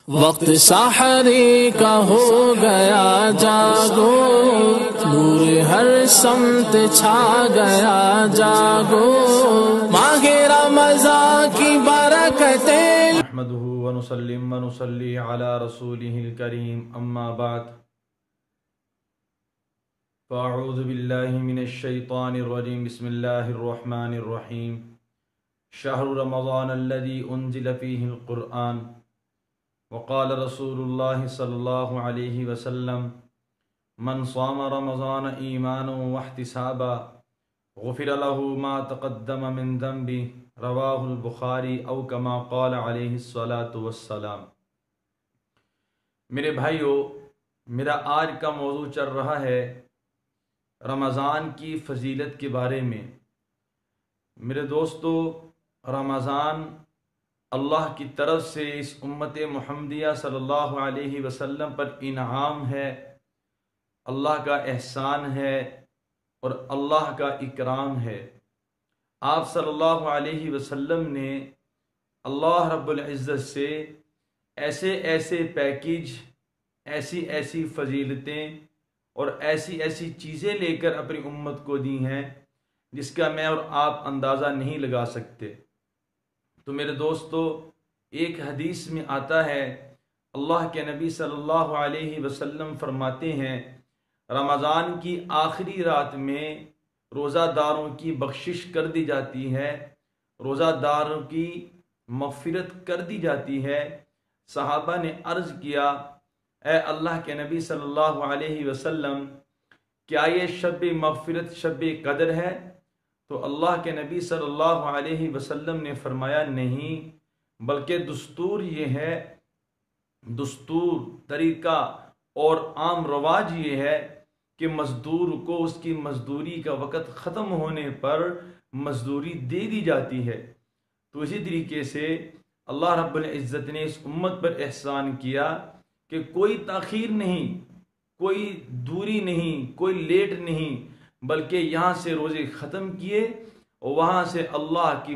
وقت سحری کا ہو گیا جاگو، نور ہر سمت چھا گیا جاگو، ماہ رمضان کی برکتیں نحمده ونسلم ونصلي على رسوله الكريم اما بعد فاعوذ بالله من الشيطان الرجيم بسم الله الرحمن الرحيم شهر رمضان الذي انزل فيه القرآن وقال رسول الله صلى الله عليه وسلم من صام رمضان ایمانا واحتسابا غفر له ما تقدم من ذنبه رواہ البخاری او کما قال علیہ الصلاۃ والسلام۔ میرے بھائیو، میرا آج کا موضوع چل رہا ہے رمضان کی فضیلت کے بارے میں۔ میرے دوستو، رمضان اللہ کی طرف سے اس امت محمدیہ صلی اللہ علیہ وسلم پر انعام ہے، اللہ کا احسان ہے اور اللہ کا اکرام ہے۔ آپ صلی اللہ علیہ وسلم نے اللہ رب العزت سے ایسے ایسے پیکیج، ایسی ایسی فضیلتیں اور ایسی ایسی چیزیں لے کر اپنی امت کو دی ہیں جس کا میں اور آپ اندازہ نہیں لگا سکتے۔ تو میرے دوستو، ایک حدیث میں آتا ہے، اللہ کے نبی صلی اللہ علیہ وسلم فرماتے ہیں رمضان کی آخری رات میں روزہ داروں کی بخشش کر دی جاتی ہے، روزہ داروں کی مغفرت کر دی جاتی ہے۔ صحابہ نے عرض کیا، اے اللہ کے نبی صلی اللہ علیہ وسلم، کیا یہ شب مغفرت شب قدر ہے؟ تو اللہ کے نبی صلی اللہ علیہ وسلم نے فرمایا نہیں، بلکہ دستور یہ ہے، دستور، طریقہ اور عام رواج یہ ہے کہ مزدور کو اس کی مزدوری کا وقت ختم ہونے پر مزدوری دے دی جاتی ہے۔ تو اسی طریقے سے اللہ رب العزت نے اس امت پر احسان کیا کہ کوئی تاخیر نہیں، کوئی دوری نہیں، کوئی لیٹ نہیں، بلکہ یہاں سے روزے ختم کیے اور وہاں سے اللہ کی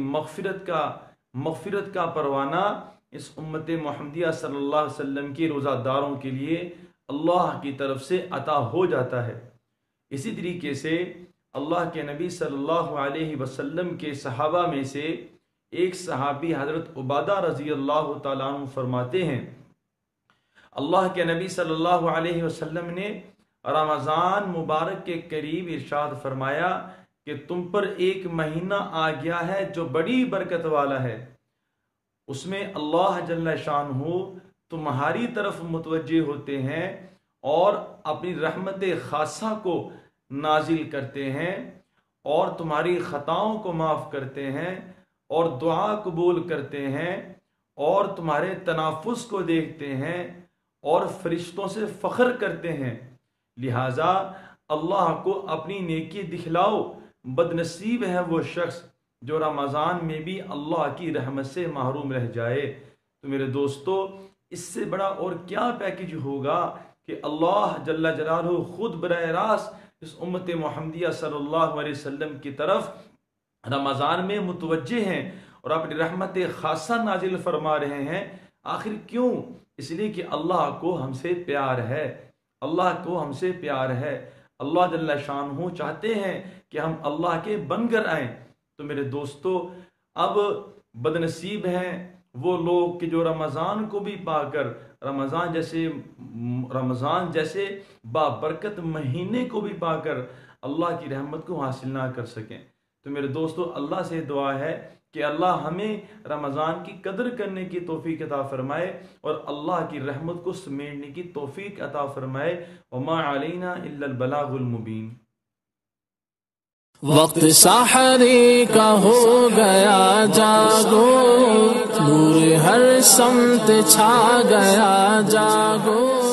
مغفرت کا پروانہ اس امت محمدیہ صلی اللہ علیہ وسلم کی روزہ داروں کے لیے اللہ کی طرف سے عطا ہو جاتا ہے۔ اسی طریقے سے اللہ کے نبی صلی اللہ علیہ وسلم کے صحابہ میں سے ایک صحابی حضرت عبادہ رضی اللہ تعالیٰ عنہ فرماتے ہیں، اللہ کے نبی صلی اللہ علیہ وسلم نے رمضان مبارک کے قریب ارشاد فرمایا کہ تم پر ایک مہینہ آ گیا ہے جو بڑی برکت والا ہے، اس میں اللہ جل شانہ تمہاری طرف متوجہ ہوتے ہیں اور اپنی رحمت خاصہ کو نازل کرتے ہیں اور تمہاری خطاؤں کو معاف کرتے ہیں اور دعا قبول کرتے ہیں اور تمہارے تنافس کو دیکھتے ہیں اور فرشتوں سے فخر کرتے ہیں، لہٰذا اللہ کو اپنی نیکی دکھلاؤ۔ بد نصیب ہے وہ شخص جو رمضان میں بھی اللہ کی رحمت سے محروم رہ جائے۔ تو میرے دوستو، اس سے بڑا اور کیا پیکج ہوگا کہ اللہ جل جلالہ خود براہ راست اس امت محمدیہ صلی اللہ علیہ وسلم کی طرف رمضان میں متوجہ ہیں اور اپنی رحمت خاصہ نازل فرما رہے ہیں۔ آخر کیوں؟ اس لیے کہ اللہ کو ہم سے پیار ہے، اللہ کو ہم سے پیار ہے، اللہ جل شانہ چاہتے ہیں کہ ہم اللہ کے بن کر آئیں۔ تو میرے دوستو، اب بد نصیب ہیں وہ لوگ کہ جو رمضان کو بھی پا کر رمضان جیسے بابرکت مہینے کو بھی پا کر اللہ کی رحمت کو حاصل نہ کر سکیں۔ تو میرے دوستو، اللہ سے دعا ہے کہ اللہ ہمیں رمضان کی قدر کرنے کی توفیق عطا فرمائے اور اللہ کی رحمت کو سمیٹنے کی توفیق عطا فرمائے۔ وما علینا الا البلاغ المبین۔ وقت سحری کا ہو گیا جاگو، نور ہر سمت چھا گیا جاگو۔